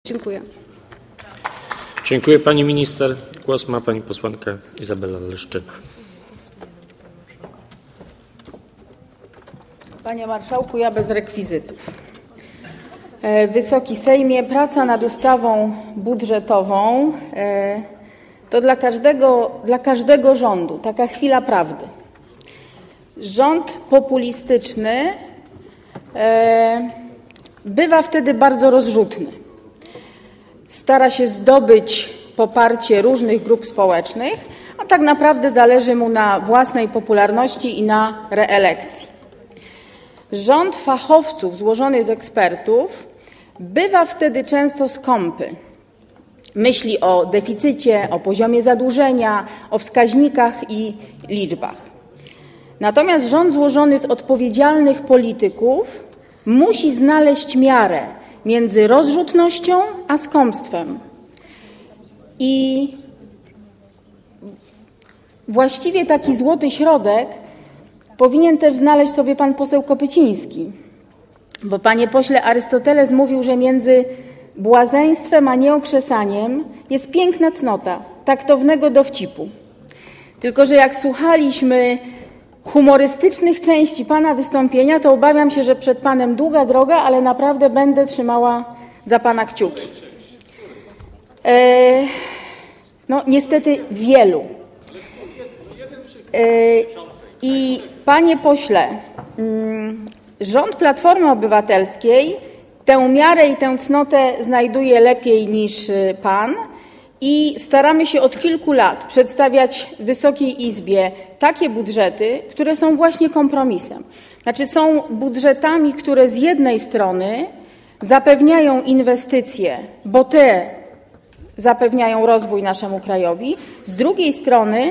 Dziękuję. Dziękuję pani minister. Głos ma pani posłanka Izabela Leszczyna. Panie marszałku, ja bez rekwizytów. Wysoki Sejmie, praca nad ustawą budżetową to dla każdego rządu taka chwila prawdy. Rząd populistyczny bywa wtedy bardzo rozrzutny. Stara się zdobyć poparcie różnych grup społecznych, a tak naprawdę zależy mu na własnej popularności i na reelekcji. Rząd fachowców złożony z ekspertów bywa wtedy często skąpy. Myśli o deficycie, o poziomie zadłużenia, o wskaźnikach i liczbach. Natomiast rząd złożony z odpowiedzialnych polityków musi znaleźć miarę między rozrzutnością a skąpstwem. I właściwie taki złoty środek powinien też znaleźć sobie pan poseł Kopyciński. Bo, panie pośle, Arystoteles mówił, że między błazeństwem a nieokrzesaniem jest piękna cnota taktownego dowcipu. Tylko że jak słuchaliśmy humorystycznych części pana wystąpienia, to obawiam się, że przed panem długa droga, ale naprawdę będę trzymała za pana kciuki. No niestety wielu. I panie pośle, rząd Platformy Obywatelskiej tę miarę i tę cnotę znajduje lepiej niż pan i staramy się od kilku lat przedstawiać Wysokiej Izbie takie budżety, które są właśnie kompromisem. Znaczy są budżetami, które z jednej strony zapewniają inwestycje, bo te zapewniają rozwój naszemu krajowi, z drugiej strony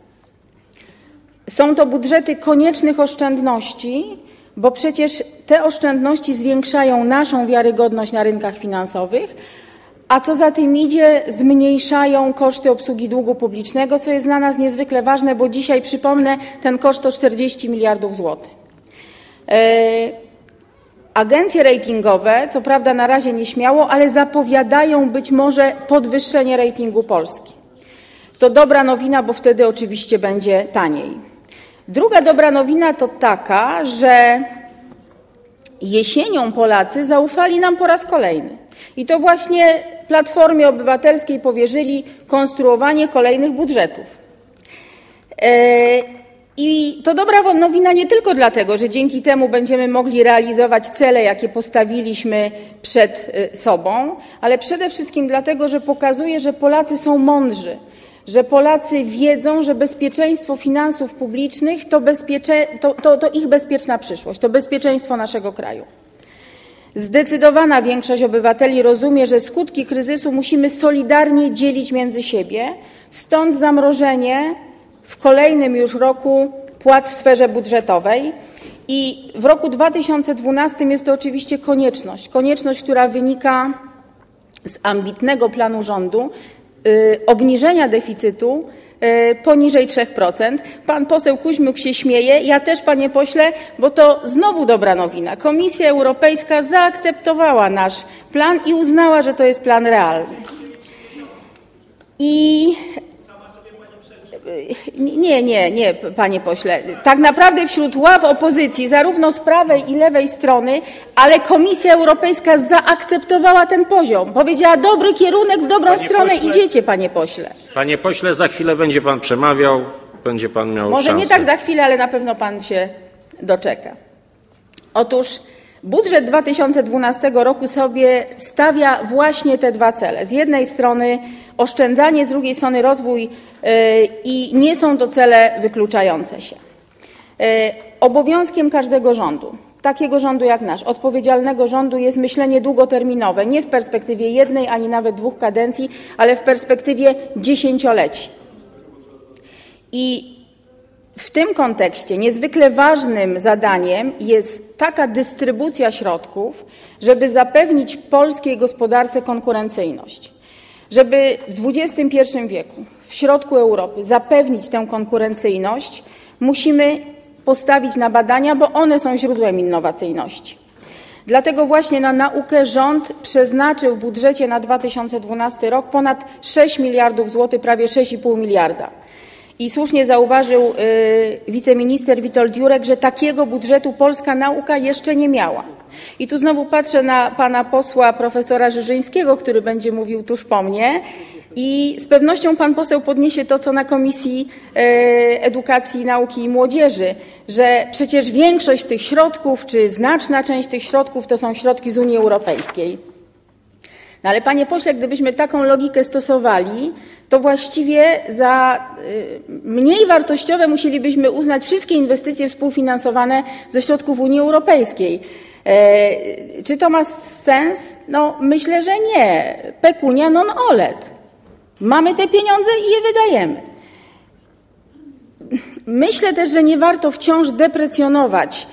są to budżety koniecznych oszczędności, bo przecież te oszczędności zwiększają naszą wiarygodność na rynkach finansowych, a co za tym idzie, zmniejszają koszty obsługi długu publicznego, co jest dla nas niezwykle ważne, bo dzisiaj, przypomnę, ten koszt to 40 miliardów złotych. Agencje ratingowe, co prawda na razie nieśmiało, ale zapowiadają być może podwyższenie ratingu Polski. To dobra nowina, bo wtedy oczywiście będzie taniej. Druga dobra nowina to taka, że jesienią Polacy zaufali nam po raz kolejny. I to właśnie Platformie Obywatelskiej powierzyli konstruowanie kolejnych budżetów. I to dobra nowina nie tylko dlatego, że dzięki temu będziemy mogli realizować cele, jakie postawiliśmy przed sobą, ale przede wszystkim dlatego, że pokazuje, że Polacy są mądrzy, że Polacy wiedzą, że bezpieczeństwo finansów publicznych to ich bezpieczna przyszłość, to bezpieczeństwo naszego kraju. Zdecydowana większość obywateli rozumie, że skutki kryzysu musimy solidarnie dzielić między siebie, stąd zamrożenie w kolejnym już roku płac w sferze budżetowej. I w roku 2012 jest to oczywiście konieczność, która wynika z ambitnego planu rządu, obniżenia deficytu poniżej 3%. Pan poseł Kuźmiuk się śmieje, ja też, panie pośle, bo to znowu dobra nowina. Komisja Europejska zaakceptowała nasz plan i uznała, że to jest plan realny. Nie, panie pośle. Tak naprawdę wśród ław opozycji, zarówno z prawej i lewej strony, ale Komisja Europejska zaakceptowała ten poziom. Powiedziała, dobry kierunek, w dobrą stronę idziecie, panie pośle. Panie pośle, za chwilę będzie pan przemawiał, będzie pan miał Może szansę. nie tak za chwilę, ale na pewno pan się doczeka. Otóż budżet 2012 roku sobie stawia właśnie te dwa cele. Z jednej strony oszczędzanie, z drugiej strony rozwój i nie są to cele wykluczające się. Obowiązkiem każdego rządu, takiego rządu jak nasz, odpowiedzialnego rządu jest myślenie długoterminowe, nie w perspektywie jednej ani nawet dwóch kadencji, ale w perspektywie dziesięcioleci. I w tym kontekście niezwykle ważnym zadaniem jest taka dystrybucja środków, żeby zapewnić polskiej gospodarce konkurencyjność. Żeby w XXI wieku, w środku Europy zapewnić tę konkurencyjność, musimy postawić na badania, bo one są źródłem innowacyjności. Dlatego właśnie na naukę rząd przeznaczył w budżecie na 2012 rok ponad 6 miliardów złotych, prawie 6,5 miliarda. I słusznie zauważył wiceminister Witold Jurek, że takiego budżetu polska nauka jeszcze nie miała. I tu znowu patrzę na pana posła profesora Żyżyńskiego, który będzie mówił tuż po mnie, i z pewnością pan poseł podniesie to, co na Komisji Edukacji, Nauki i Młodzieży, że przecież większość tych środków, czy znaczna część tych środków to są środki z Unii Europejskiej. No ale panie pośle, gdybyśmy taką logikę stosowali, to właściwie za mniej wartościowe musielibyśmy uznać wszystkie inwestycje współfinansowane ze środków Unii Europejskiej. Czy to ma sens? No myślę, że nie. Pecunia non olet. Mamy te pieniądze i je wydajemy. Myślę też, że nie warto wciąż deprecjonować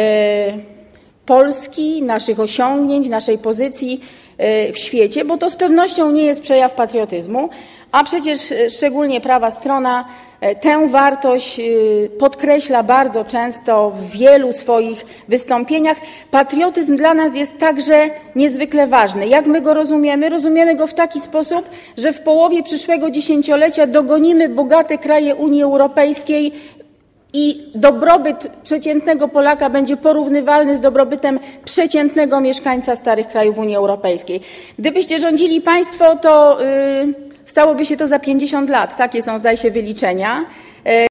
Polski, naszych osiągnięć, naszej pozycji w świecie, bo to z pewnością nie jest przejaw patriotyzmu, a przecież szczególnie prawa strona tę wartość podkreśla bardzo często w wielu swoich wystąpieniach. Patriotyzm dla nas jest także niezwykle ważny. Jak my go rozumiemy? Rozumiemy go w taki sposób, że w połowie przyszłego dziesięciolecia dogonimy bogate kraje Unii Europejskiej i dobrobyt przeciętnego Polaka będzie porównywalny z dobrobytem przeciętnego mieszkańca starych krajów Unii Europejskiej. Gdybyście rządzili państwo, to stałoby się to za 50 lat. Takie są, zdaje się, wyliczenia.